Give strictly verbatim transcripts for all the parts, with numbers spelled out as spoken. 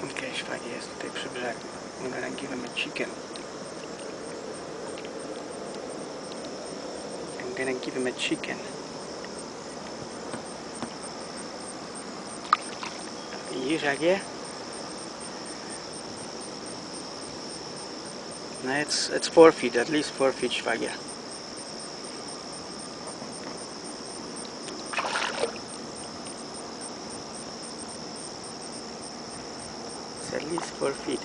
Okej, szwagier jest tutaj przy brzegu. I'm gonna give him a chicken. I'm gonna give him a chicken. Widzisz jak je? No, it's, it's four feet, at least four feet, szwagier. It's at least four feet.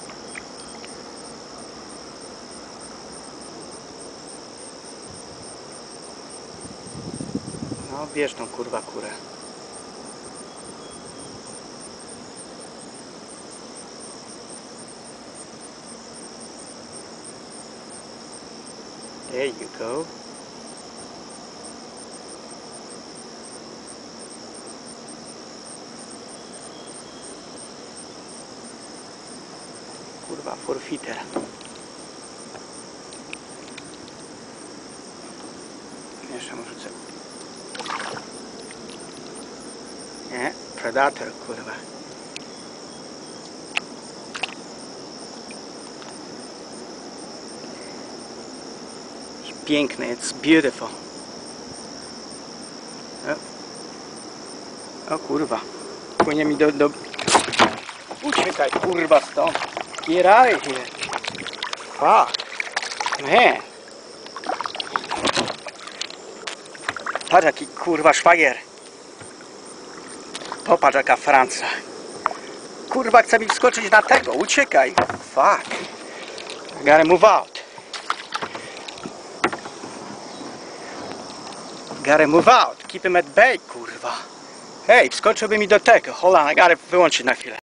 No, bierz tą kurwa kurę. There you go. Kurwa, forfeiter. Jeszcze mu rzucę. Nie, predator, kurwa. Piękny, it's beautiful. O, o kurwa. Płynie mi do, do... Uciekaj, kurwa, stąd. Get out of here. Fuck. Man. Patrz jaki kurwa szwagier. Popatrz jaka Francja. Kurwa chce mi wskoczyć na tego. Uciekaj. Fuck. I gotta move out. Gotta move out. Keep him at bay, kurwa. Hej, wskoczyłby mi do tego. Hold on, I gotta wyłączyć na chwilę.